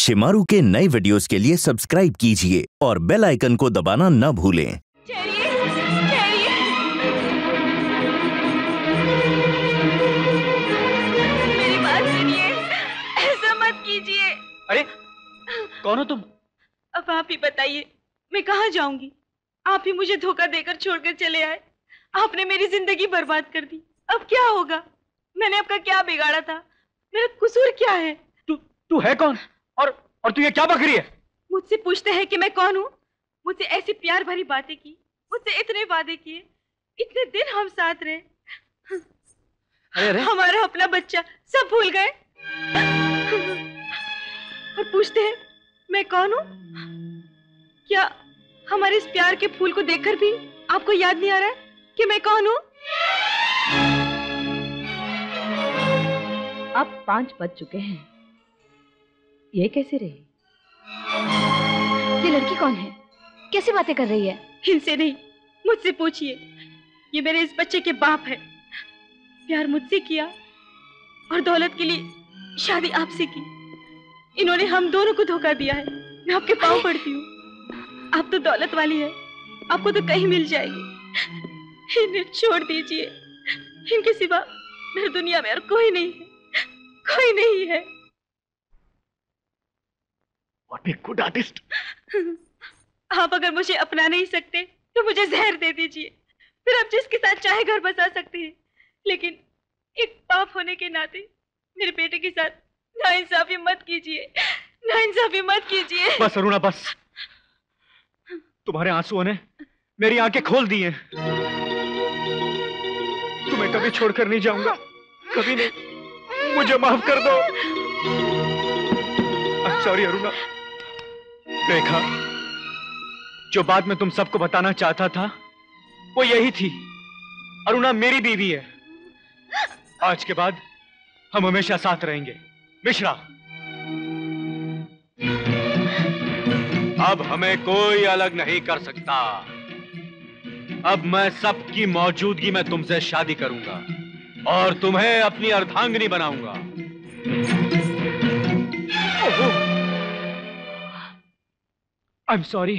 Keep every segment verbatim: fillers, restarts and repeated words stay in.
शिमारू के नए वीडियोस के लिए सब्सक्राइब कीजिए और बेल आइकन को दबाना न भूलें। ठहरिए, ठहरिए। मेरी बात सुनिए, ऐसा मत कीजिए। अरे कौन हो तुम? अब आप ही बताइए, मैं कहाँ जाऊंगी? आप ही मुझे धोखा देकर छोड़कर चले आए। आपने मेरी जिंदगी बर्बाद कर दी। अब क्या होगा? मैंने आपका क्या बिगाड़ा था? मेरा कसूर क्या है? तू तू है कौन? और और तू ये क्या बक रही है? मुझसे पूछते हैं कि मैं कौन हूँ? मुझसे ऐसी प्यार भरी बातें की, मुझसे इतने वादे किए, इतने दिन हम साथ रहे। अरे अरे हमारा अपना बच्चा सब भूल गए। और पूछते हैं मैं कौन हूँ? क्या हमारे इस प्यार के फूल को देखकर भी आपको याद नहीं आ रहा है कि मैं कौन हूँ? अब पांच बज चुके हैं। ये कैसे रही? ये लड़की कौन है? कैसी बातें कर रही है? इनसे नहीं, मुझसे पूछिए। ये मेरे इस बच्चे के बाप है। प्यार मुझसे किया और दौलत के लिए शादी आपसे की। इन्होंने हम दोनों को धोखा दिया है। मैं आपके पाँव पड़ती हूँ। आप तो दौलत वाली है, आपको तो कहीं मिल जाएगी। इन्हें छोड़ दीजिए। इनके सिवा मेरी दुनिया में और कोई नहीं है, कोई नहीं है। What a good artist. आप अगर मुझे अपना नहीं सकते तो मुझे जहर दे दीजिए, फिर आप जिसके साथ चाहे घर बसा सकते हैं। लेकिन एक बाप होने के नाते मेरे बेटे के साथ नाइंसाफी मत कीजिए, नाइंसाफी मत कीजिए। बस अरुणा बस। तुम्हारे आंसुओं ने मेरी आंखें खोल दी हैं। तुम्हें कभी छोड़कर नहीं जाऊंगा, कभी नहीं। मुझे माफ कर दो। सॉरी अरुणा। रेखा, जो बात मैं तुम सबको बताना चाहता था वो यही थी। अरुणा मेरी बीवी है। आज के बाद हम हमेशा साथ रहेंगे। मिश्रा, अब हमें कोई अलग नहीं कर सकता। अब मैं सबकी मौजूदगी में तुमसे शादी करूंगा और तुम्हें अपनी अर्धांगिनी बनाऊंगा। I am sorry.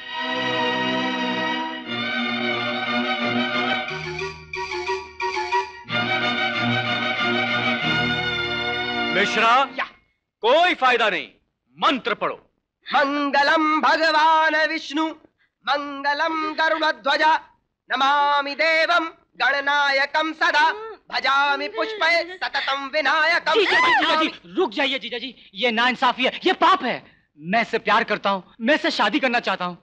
मिश्रा, कोई फायदा नहीं। मंत्र पढ़ो। मंगलम भगवान विष्णु मंगलम गरुड़ध्वज नमामि देवम गणनायकम सदा भजामि पुष्पे सततम विनायकम। जीजा जी, रुक जाइए जीजा जी, ये नाइंसाफी है, ये पाप है। मैं इससे प्यार करता हूँ, मैं इससे शादी करना चाहता हूँ।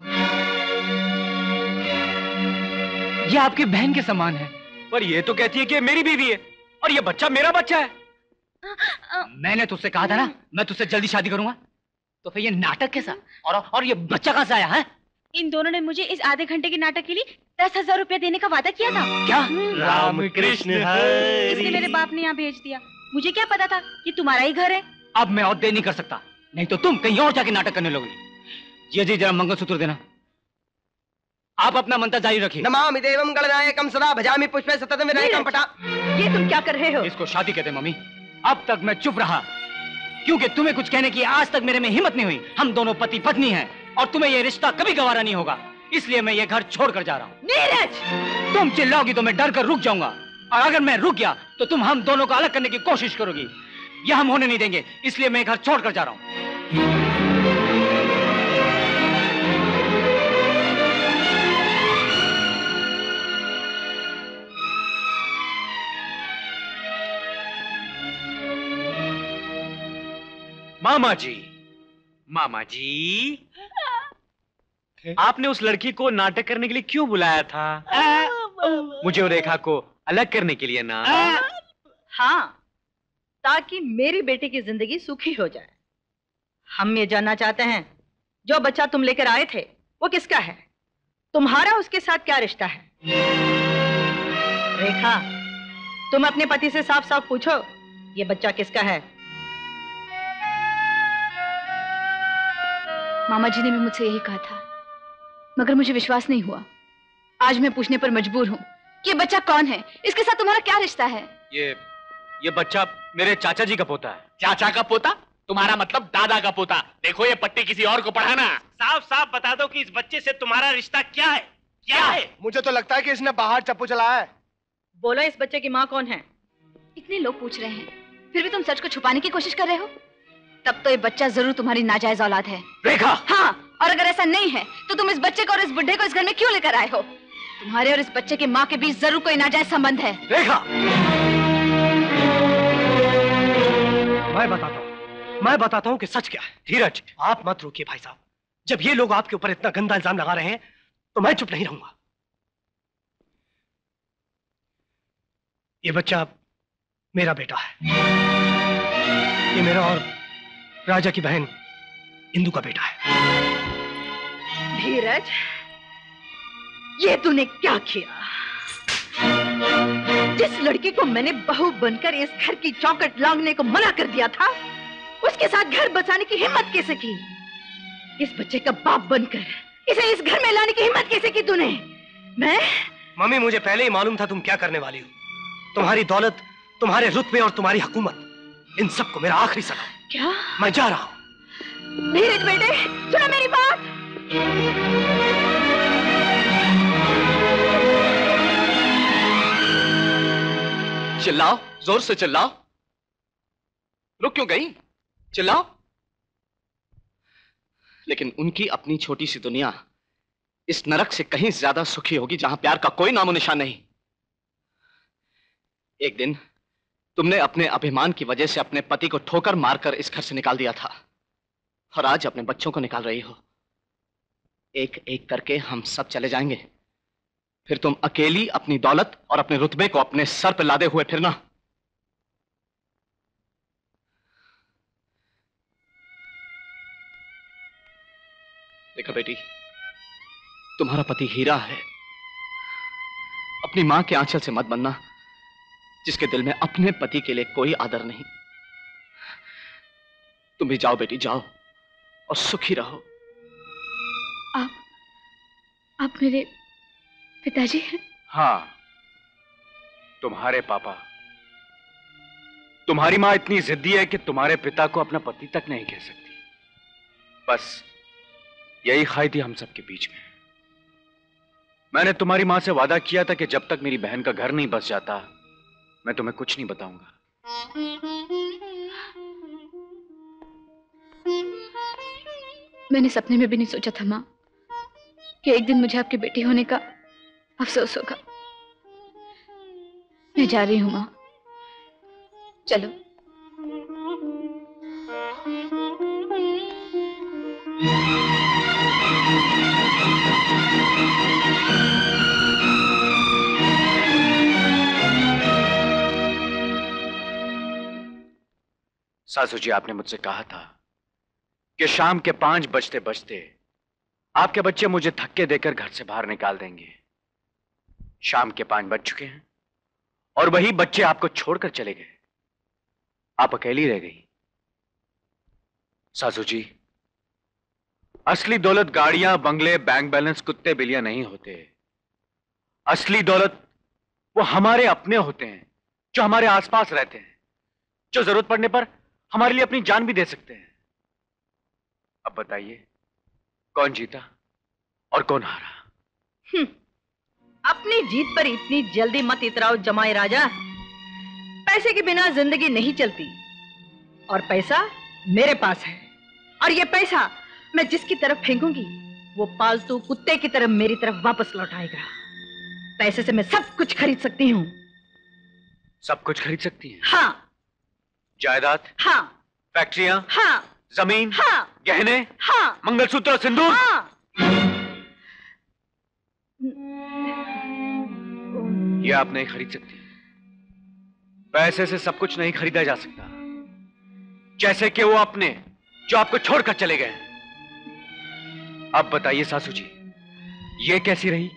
ये आपकी बहन के समान है। पर ये तो कहती है कि मेरी बीवी है और ये बच्चा मेरा बच्चा है। मैंने तुझसे कहा था ना, मैं तुझसे जल्दी शादी करूंगा। तो फिर ये नाटक कैसा? और और ये बच्चा कहां से आया है? इन दोनों ने मुझे इस आधे घंटे के नाटक के लिए दस हजार रुपया देने का वादा किया था। क्या? राम कृष्ण हरि। इसलिए मेरे बाप ने यहाँ भेज दिया। मुझे क्या पता था कि तुम्हारा ही घर है। अब मैं और देर नहीं कर सकता, नहीं तो तुम कहीं और जाके नाटक करने लगोगी। जी जी, जरा मंगलसूत्र देना। आप अपना मंत्र जारी रखिए। नमामि देवम गणनायकम सदा भजामि पुष्पे सततम विनायकम। पटा, ये तुम क्या कर रहे हो? इसको शादी कहते हैं मम्मी। अब तक मैं चुप रहा क्योंकि तुम्हें कुछ कहने की आज तक मेरे में हिम्मत नहीं हुई। हम दोनों पति पत्नी हैं और तुम्हें यह रिश्ता कभी गवारा नहीं होगा। इसलिए मैं ये घर छोड़कर जा रहा हूँ। नीरज! तुम चिल्लाओगी तो मैं डर कर रुक जाऊंगा, और अगर मैं रुक गया तो तुम हम दोनों को अलग करने की कोशिश करोगी। यह हम होने नहीं देंगे, इसलिए मैं घर छोड़कर जा रहा हूँ। मामा जी, मामा जी, आपने उस लड़की को नाटक करने के लिए क्यों बुलाया था? मुझे और रेखा को अलग करने के लिए ना? हाँ, ताकि मेरी बेटी की जिंदगी सुखी हो जाए। हम ये जानना चाहते हैं, जो बच्चा तुम लेकर आए थे वो किसका है? तुम्हारा उसके साथ क्या रिश्ता है? रेखा, तुम अपने पति से साफ साफ पूछो, ये बच्चा किसका है? मामा जी ने भी मुझसे यही कहा था, मगर मुझे विश्वास नहीं हुआ। आज मैं पूछने पर मजबूर हूँ कि ये बच्चा कौन है, इसके साथ तुम्हारा क्या रिश्ता है? ये ये बच्चा मेरे चाचा जी का पोता है। चाचा का पोता? तुम्हारा मतलब दादा का पोता। देखो ये पट्टी किसी और को पढ़ाना। साफ साफ बता दो कि इस बच्चे से तुम्हारा रिश्ता क्या है? क्या, क्या है? मुझे तो लगता है कि इसने बाहर चप्पू चलाया है। बोलो, इस बच्चे की माँ कौन है? इतने लोग पूछ रहे हैं, फिर भी तुम सच को छुपाने की कोशिश कर रहे हो। तब तो ये बच्चा जरूर तुम्हारी नाजायज औलाद है। रेखा! हाँ, और अगर ऐसा नहीं है तो तुम इस बच्चे को और इस बुढ़े को इस घर में क्यों लेकर आए हो? तुम्हारे और इस बच्चे की माँ के बीच जरूर कोई नाजायज संबंध है। रेखा! मैं बताता हूँ, मैं बताता हूँ कि सच क्या है। धीरज, आप मत रोकिए भाई साहब। जब ये लोग आपके ऊपर इतना गंदा इल्जाम लगा रहे हैं तो मैं चुप नहीं रहूंगा। ये बच्चा मेरा बेटा है। ये मेरा और राजा की बहन इंदु का बेटा है। धीरज, ये तूने क्या किया? जिस लड़की को मैंने बहू बनकर इस घर की चौखट लांघने को मना कर दिया था, उसके साथ घर बसाने की हिम्मत कैसे की? इस बच्चे का बाप बनकर इसे इस घर में लाने की हिम्मत कैसे की तूने? मैं मम्मी, मुझे पहले ही मालूम था तुम क्या करने वाली हो। तुम्हारी दौलत, तुम्हारे रुतबे और तुम्हारी हुकूमत, इन सबको मेरा आखिरी सलाम। क्या? मैं जा रहा हूं। धीरज बेटे, सुनो मेरी बात। चिल्लाओ, जोर से चिल्लाओ। रुक क्यों गई? चिल्लाओ। लेकिन उनकी अपनी छोटी सी दुनिया इस नरक से कहीं ज्यादा सुखी होगी जहां प्यार का कोई नामो निशान नहीं। एक दिन तुमने अपने अभिमान की वजह से अपने पति को ठोकर मारकर इस घर से निकाल दिया था, और आज अपने बच्चों को निकाल रही हो। एक एक करके हम सब चले जाएंगे, फिर तुम अकेली अपनी दौलत और अपने रुतबे को अपने सर पर लादे हुए फिरना। देखो बेटी, तुम्हारा पति हीरा है। अपनी मां के आंचल से मत बनना, जिसके दिल में अपने पति के लिए कोई आदर नहीं। तुम भी जाओ बेटी, जाओ और सुखी रहो। आप आप मेरे पिताजी हैं? हाँ, तुम्हारे पापा। तुम्हारी मां इतनी जिद्दी है कि तुम्हारे पिता को अपना पति तक नहीं कह सकती। बस यही खाई थी हम सबके बीच में। मैंने तुम्हारी मां से वादा किया था कि जब तक मेरी बहन का घर नहीं बस जाता, मैं तुम्हें कुछ नहीं बताऊंगा। मैंने सपने में भी नहीं सोचा था मां कि एक दिन मुझे आपकी बेटी होने का अफसोस होगा। मैं जा रही हूं मां, चलो। सासू जी, आपने मुझसे कहा था कि शाम के पांच बजते बजते आपके बच्चे मुझे धक्के देकर घर से बाहर निकाल देंगे। शाम के पांच बज चुके हैं और वही बच्चे आपको छोड़कर चले गए। आप अकेली रह गई। सासू जी, असली दौलत गाड़ियां, बंगले, बैंक बैलेंस, कुत्ते बिल्लियां नहीं होते। असली दौलत वो हमारे अपने होते हैं, जो हमारे आसपास रहते हैं, जो जरूरत पड़ने पर हमारे लिए अपनी जान भी दे सकते हैं। अब बताइए, कौन जीता और कौन हारा? हम्म, अपनी जीत पर इतनी जल्दी मत इतराओ जमाई राजा। पैसे के बिना जिंदगी नहीं चलती, और पैसा मेरे पास है, और ये पैसा मैं जिसकी तरफ फेंकूंगी वो पालतू कुत्ते की तरफ मेरी तरफ वापस लौट आएगा। पैसे से मैं सब कुछ खरीद सकती हूँ। सब कुछ खरीद सकती हैं? हाँ। जायदाद? हाँ। फैक्ट्रियां? हाँ। जमीन? हाँ। गहने? हाँ। मंगलसूत्र और सिंदूर? हाँ। ये आप नहीं खरीद सकती। पैसे से सब कुछ नहीं खरीदा जा सकता, जैसे कि वो अपने जो आपको छोड़कर चले गए। अब बताइए सासू जी, ये कैसी रही?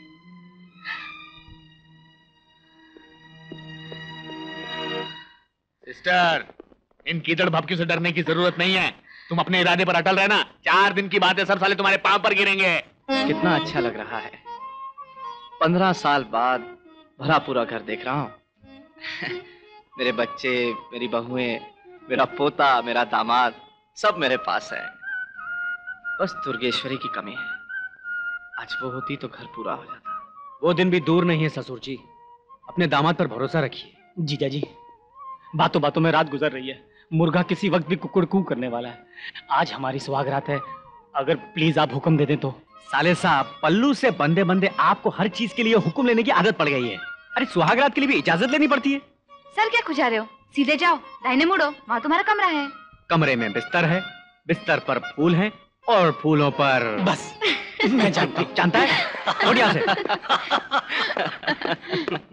सिस्टर, इन कीचड़ भपकियों से डरने की जरूरत नहीं है। तुम अपने इरादे पर अटल रहना। चार दिन की बात है, सब साले तुम्हारे पांव पर गिरेंगे। कितना अच्छा लग रहा है। पंद्रह साल बाद भरा पूरा घर देख रहा हूँ। मेरे बच्चे, मेरी बहुएं, मेरा पोता, मेरा दामाद, सब मेरे पास है, बस दुर्गेश्वरी की कमी है। आज वो होती तो घर पूरा हो जाता। वो दिन भी दूर नहीं है ससुर जी, अपने दामाद पर भरोसा रखिए। जीजा जी, बातों बातों में रात गुजर रही है, मुर्गा किसी वक्त भी कुकुड़ कू करने वाला है। आज हमारी सुहागरात है, अगर प्लीज आप हुक्म दे दें तो। साले साहब, पल्लू से बंदे बंदे आपको हर चीज के लिए हुक्म लेने की आदत पड़ गई है। अरे सुहागरात के लिए भी इजाजत लेनी पड़ती है। सर क्या खुजा रहे हो? सीधे जाओ, दाहिने मुड़ो, वहाँ तुम्हारा कमरा है। कमरे में बिस्तर है, बिस्तर पर फूल है और फूलों पर बस मैं जानता हूँ। जानता है? छोड़ यहाँ से।